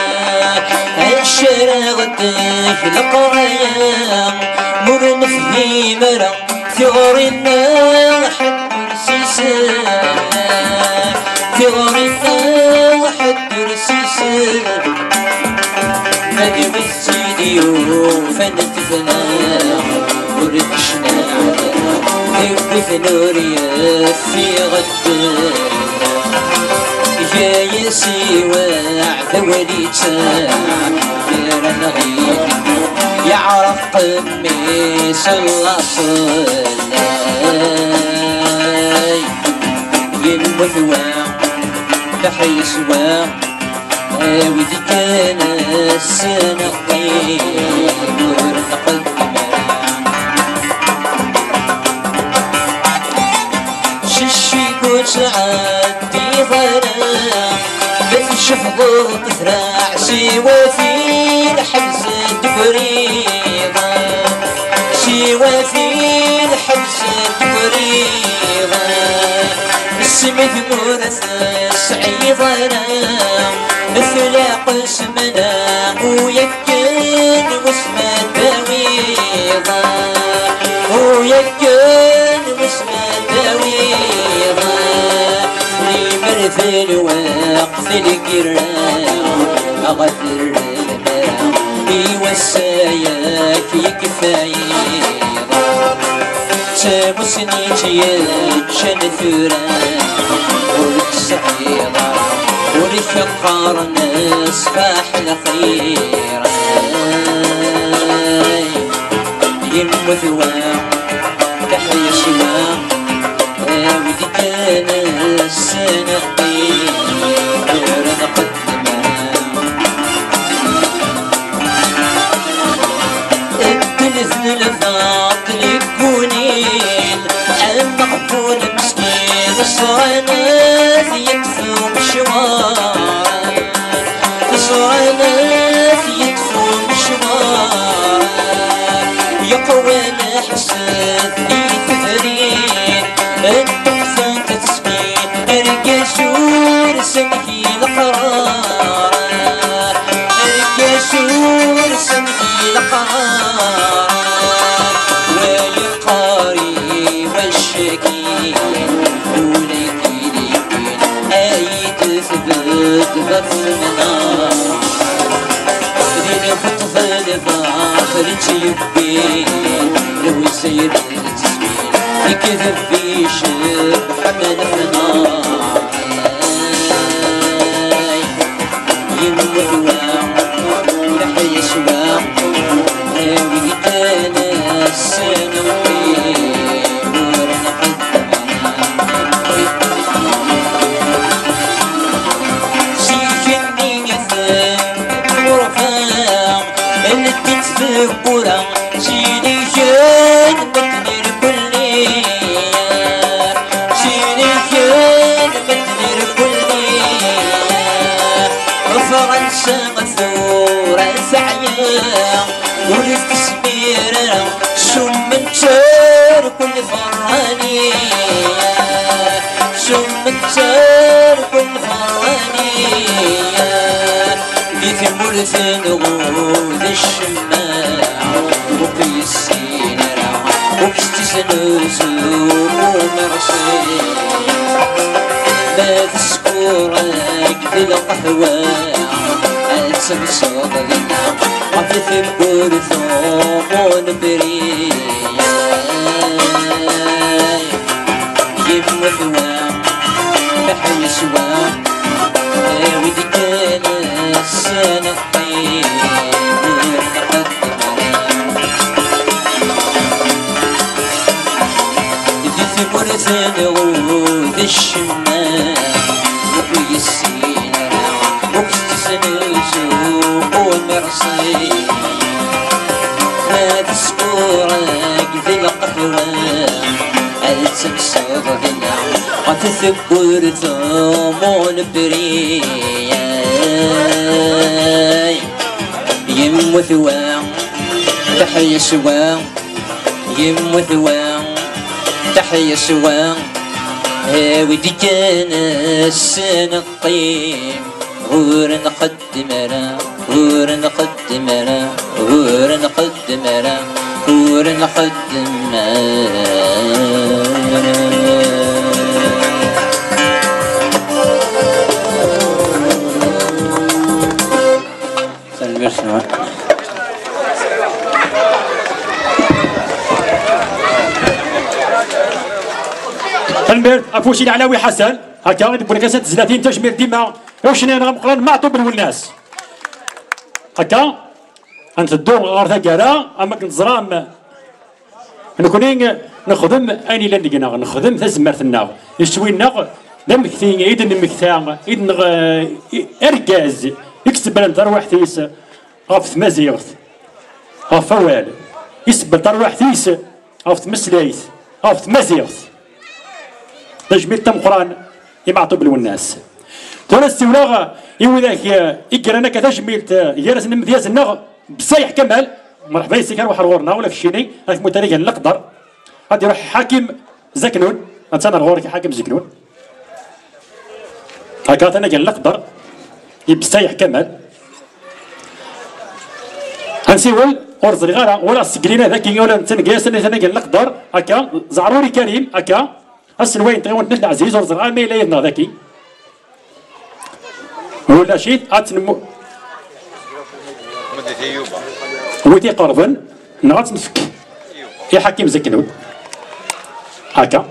الشارع غدك القرايا مرن في مرة ثغرنا حد رسيسا ثغرنا حد رسيسا مدي والسيديو فنتفنا وردشنا ذيب نوريا في غدك يا يسيوى ذوليتا غير نغيب يعرف قميص الأصلاي ينوثوى تحي سوا وذي كان السنة قيم ورنقل ششي كل سعادتي ظلام بتشفض وتفرع سوى في الحبس تفريضة سوى في الحبس تفريضة السمث مرث عيضنا مثل قسمنا ويكن واسمه تويضة ويكن واسمه تويضة لمرث الوقت القرام أغفر المرام يوساياك يكفايضة تمسني تيجن ثرام ولك سعيضة ولك قارن صباح الخير يمثوى تحيا سوا وذي كان السنة غير نقدمها الثلث للضغط لكونين المقبول مسكين الصرانات يكفو مشوار الصرانات يكفو مشوار يقوى الحسد يتفرين التحفة تسمين القشور سمكي القرار القشور سمكي القرار والقاري والشكين ولكي لكين أي تثبت بفمنا ذين فتفل فاخر تيبين لو يسير التسمين يكذب في شب حمل فنار ينوثوى ولحي سوا وذي كان السنة سيكني مثل ورفاق اللي تنسفه بورا سيدي كان متنير كلي سيدي كان متنير كلي ثورة سعيا ورث سميرة شم التار كل فراني شم التار كل فراني ديت مرثن غود الشماع وقي السينرة وكشتي سنوزوم ومرسي ما تسكورك في القهوة ألسم صدرنا عفف البرثوم ونبري يم وثوام بحي سوام ودي كان السنة الطيب ديت مرثن غود الشمال وقوي السينرة وكستسنوسوق والمرصي ما تسكورك في القهوة ألسم صدرنا وتثبر ثوم بري يم وثوان تحية سوان يم وثوان تحية سوان ودي كان السنة الطيب غور نقدمنا غور نقدمنا غور نقدمنا غور نقدمنا سلام المير افوشي العلاوي حسن هكا غادي نقول لك ثلاثين تجميل ديما وشنو انا غنقرا معطوب الناس هكا انت الدور غير ثقالا اما كنت زرام نكونين نخدم اني لا نقنا نخدم تزمرتنا يشوينا نمكثين ايد نمكثا ايد نغ اركاز يكسب لنا تروح ثيس غف مزيغث غف فوال يسبل تروح ثيس غف مسليث غف مزيغث تجميل تم قران يمعطوا بالوناس تونس السولاغ يوذاك يقرانا كتجميل يرس نمدياز النغ بصيح كمال مرحبا يسكر روح غورنا ولا في الشيني هاك متريقا نقدر غادي يروح حاكم زكنون انسان غورك حاكم زكنون هكا انا قال نقدر يبصيح كمال هنسيول ورزري غارة ولا سكرينا ذاكي ولا نتنقياس انا قال نقدر هكا زعروري كريم هكا هسن وين تغيون نحن عزيز ورزر غار ما يلا يدنا ذاكي ولا شيء اتنمو ويتي قربن نغات نفك يا حكيم زكنون هكا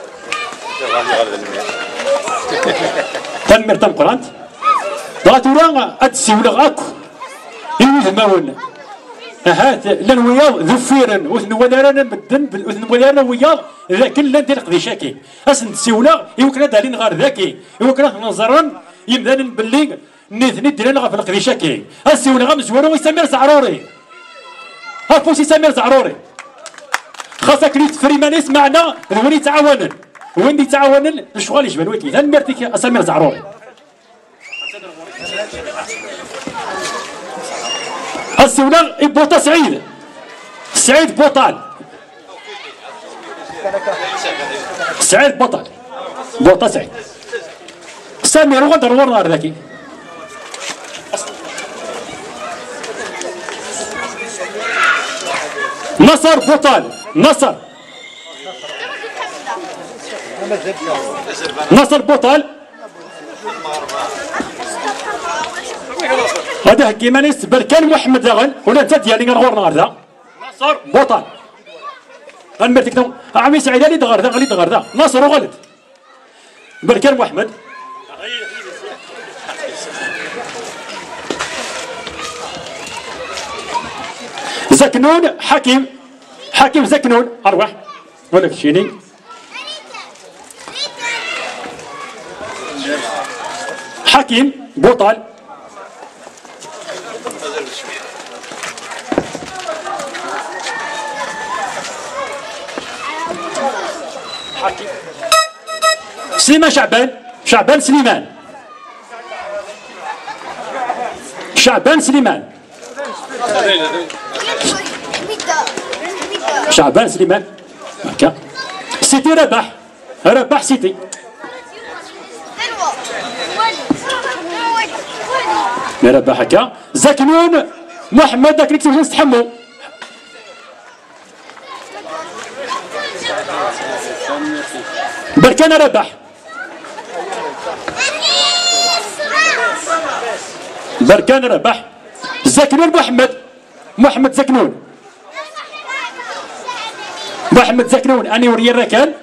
تنمر تم قرانت ضغط ورا اتسيول غاكو يوز ماون هات للوياض ذفيرا وثن ودارنا بدن وثن ودارنا وياض ذاك لا ندير قضي شاكي اسن تسيولا يمكن دارين غير ذاكي يمكن نظرا يمدان باللي نثني درنا غير في القضي شاكي السيولا غمز ورا ويسمير زعروري هافوسي سمير زعروري خاصك لي تفريمان يسمعنا وين يتعاونن وين يتعاونن الشغل يجبن ويكي ثان مرتك اسمير زعروري السولا بوطا سعيد سعيد بوطال سعيد بطل بوطا سعيد سمير وغدر ورنا ذاكي نصر بوطال نصر نصر بوطال هذا كيما نيس بركان محمد زغل ولا انت ديالي غنغور هذا نصر بوطال غنمرتك تو عمي سعيد اللي دغر ذا غلي دغر ذا نصر وغلط بركان محمد زكنون حكيم حكيم زكنون اروح ولك شيني حكيم بوطال حكيم سليمان شعبان شعبان سليمان شعبان سليمان شعبان سليمان هكا سيتي رباح رباح سيتي رباح هكا زكنون محمد داك اللي كتبت نستحمو بركان رباح بركان رباح زكنون محمد محمد زكنون محمد زكنون اني وري الركان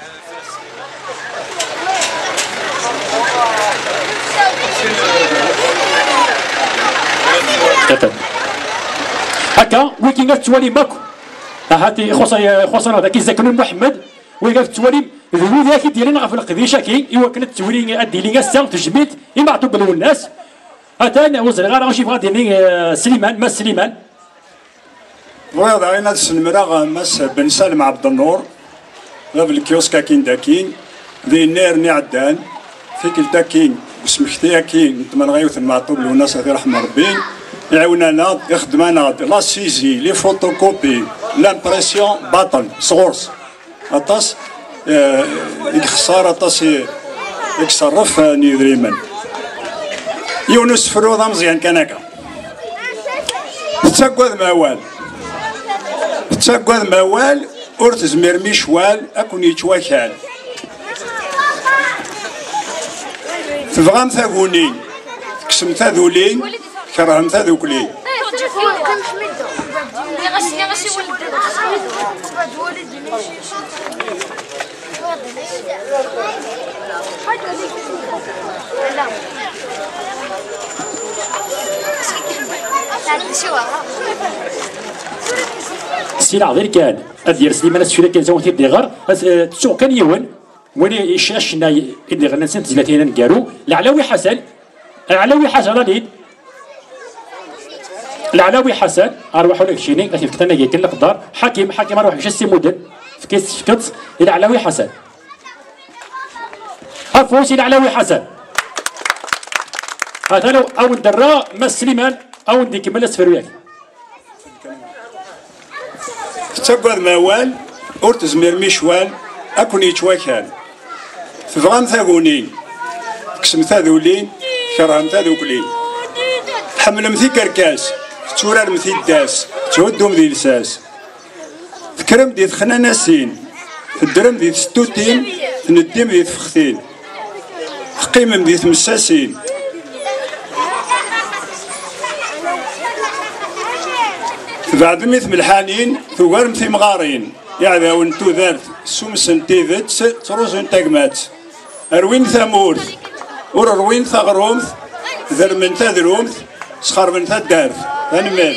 هكا ويكي توالي ماكو هاتي خصنا خصنا هذاك زكنون محمد ويقف توالي ذوي ذاك ديالنا في القضيه كي ايوا كانت تولي ادي لي سان تجميت اما عطوا الناس هاتان وزر غير غنشوف غادي سليمان ما سليمان بغيض عينا السنمرة مس بن سالم عبد النور غاب الكيوسكا كين داكين ذي النير نعدان في كل داكين بسمكتيا كين نتمنى غيوث المعطوب والناس هذي رحمة ربي يعاوننا يخدمنا لا سيزي لي فوتوكوبي لامبرسيون باطل صغورس اطاس يخسر اطاس يكسرف نيدريمن يونس فروضه مزيان كان هكا تسقوذ موال تسقوذ موال ور تزمير ميشوال اكون يتواكال تبغام ثاقوني تكسم ثاذولي كرهم ثاذوكلي سي العظير كان ادير سليمان السوري كان زوين تيدي غير تسوق كان يون ولي يشاشنا يدي غير نسنت زلاتين نقالو العلاوي حسن العلاوي حسن راني العلاوي حسن اروح لك شيني غادي فكتنا كي نقدر حكيم حكيم اروح شي مدن فكيت فكت العلاوي حسن عفوا سي العلاوي حسن هذا لو او درا ما سليمان او ندي كمل اسفر تسقوذ موال ور تزمير ميشوال اكون يتواكل تبغام ثاقونين تكسم ثاذولين كرهم ثاذوكلين تحملهم ذي كركاس تورار مثي الداس تهدهم ذي لساس تكرم ذي ثخنا ناسين تدرم ذي ستوتين تندم ذي تفختين تقيمم ذي تمساسين بعد مثل الحانين ثوار مثل مغارين يعني وانتو ذات سومسن تيذت تروزن تقمات اروين ثامورث ور اروين ثغرومث ذر من تذرومث سخر من تدارث انا مال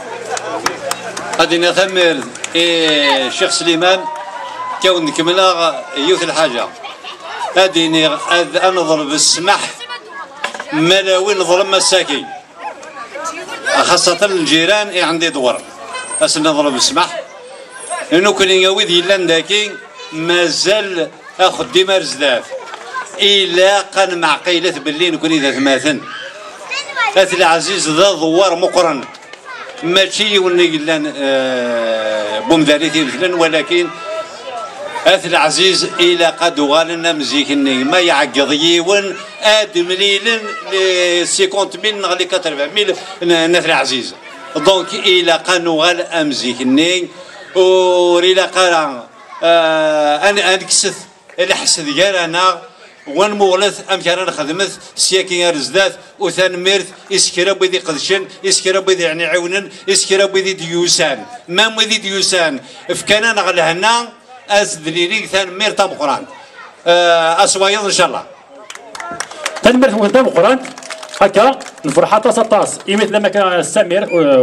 غادي نثمر إيه شيخ سليمان كون نكملها يوث الحاجه غادي نضرب السمح ملاوين ظلم مساكين خاصة الجيران إيه عندي دور أس نضرب السمح إنه كل يويد يلان داكي مازال أخذ ديما رزداف إلا قن معقيلة باللي نكون إذا ثماثن أث العزيز ذا ضوار مقرن ماشي ونقلان آه بومذاليتي مثلا ولكن أث العزيز إلى قد غالنا مزيكني ما يعقض يون آدم ليلن سيكونت ميل نغلي كتربع ميل نثر عزيز دونك إلى قانو غال أمزيكني وريلا قرا آه أنا أنكسث الحس ديالنا وان مغلث أم كان خدمت سياكين رزدات وثان ميرث إسكرا بيدي قدشن إسكرا بيدي يعني عونن إسكرا بيدي ديوسان ما مدي ديوسان فكان نغل هنا أسدليلي ثان مير تام قران أسوايض إن شاء الله ثان مير تام قران هكا الفرحة طاس طاس إيمت لما كان سمير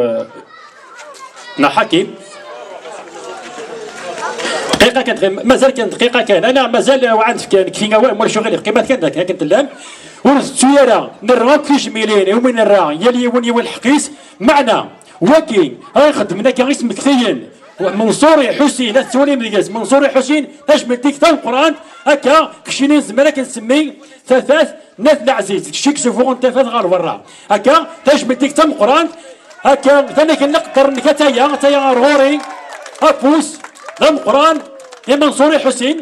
نا حكيم دقيقة كانت مازال كانت دقيقة كان أنا مازال وعند كان كفينا مول شغل قيمة كانت كانت اللام ورث نراك في جميلين ومن نرا يلي وني والحقيس معنا وكين غيخدم لك اسم كثير منصوري حسين السوري مدياز منصوري حسين تجمل ديك تاع القران هكا كشينين زمان كنسمي ثلاث ناس العزيز شيك سوفو انت فات غير برا هكا تجمل ديك تاع القران هكا ثاني كنقدر نكتايا تايا غوري ابوس ذا القران يا منصوري حسين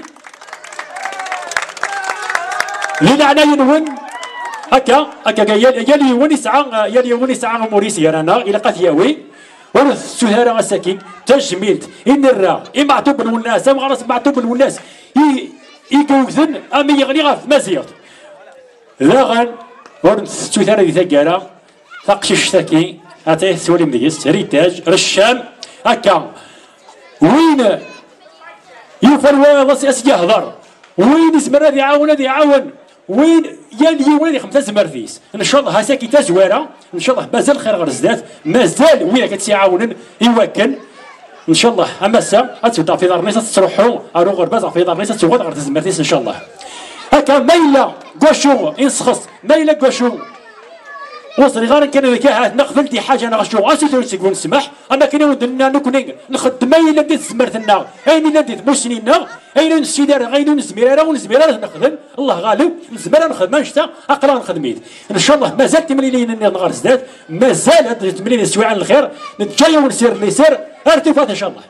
لينا عنا ينون هكا هكا يلي يون يسعى يلي يون يسعى موريسي رانا الى قثياوي ورث سهارة مساكين تجميلت إن الرا إما عتوب الناس أما غرس معتوب الناس يكوزن أما يغني غاف مزيغ لاغن ورث سهارة ذي ثقالة ثقشش ثكي أتيه سولي مديس ريتاج رشام هكا وين يفر وصي أسي يهضر وين اسمر هذي يعاون هذي يعاون وين يلي وين خمسة مرثيس ان شاء الله هاساكي تزواره ان شاء الله مازال خير غرزدات مازال وين كتعاونن يوكل ان شاء الله اما السا غتبدا في دار نيس تروحوا ارو غرباز في دار نيس تغوض غير تزمرتيس ان شاء الله هكا مايلا كوشو انسخص مايلا كوشو وصلي غير كان ذيك نقبل دي حاجه انا غشو غاسي تقول نسمح انا كاين ودنا نكون نخدم مايلا دي زمرتنا اين ندي موسنينا اين نسيدار غير نزميرا ونزميرا نخدم الله غالب نزميرا نخدم نشتا اقرا نخدميت ان شاء الله مازال تملي لينا نغار زداد مازال هاد تملي سواء على الخير نتجايا ونسير اللي يسير ارتفاع ان شاء الله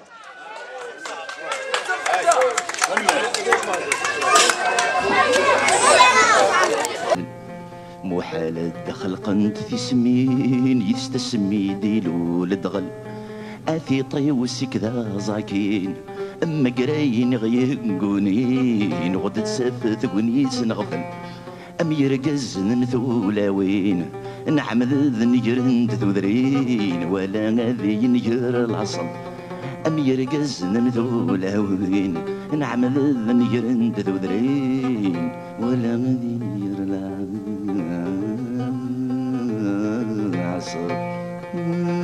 محال الدخل قنت في سمين يستسمي ديلو لدغل اثي طيوسي كذا زاكين اما قراين غيقونين غدت سفت قنيس نغفل ام يرقز نمثولاوين نعمل ذنجر تذرين ولا غذي نجر العصل ام يرقز نمثولاوين نعمل ذنجر تذرين ولا غذي نجر العصل